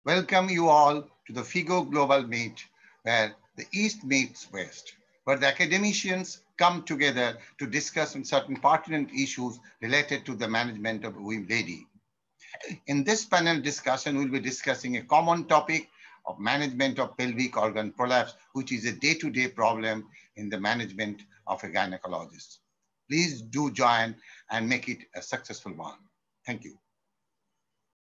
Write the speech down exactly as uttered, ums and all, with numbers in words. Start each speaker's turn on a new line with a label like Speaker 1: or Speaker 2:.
Speaker 1: Welcome you all to the FIGO Global Meet, where the East meets West, where the academicians come together to discuss on certain pertinent issues related to the management of women lady. In this panel discussion, we'll be discussing a common topic of management of pelvic organ prolapse, which is a day-to-day problem in the management of a gynecologist. Please do join and make it a successful one. Thank you.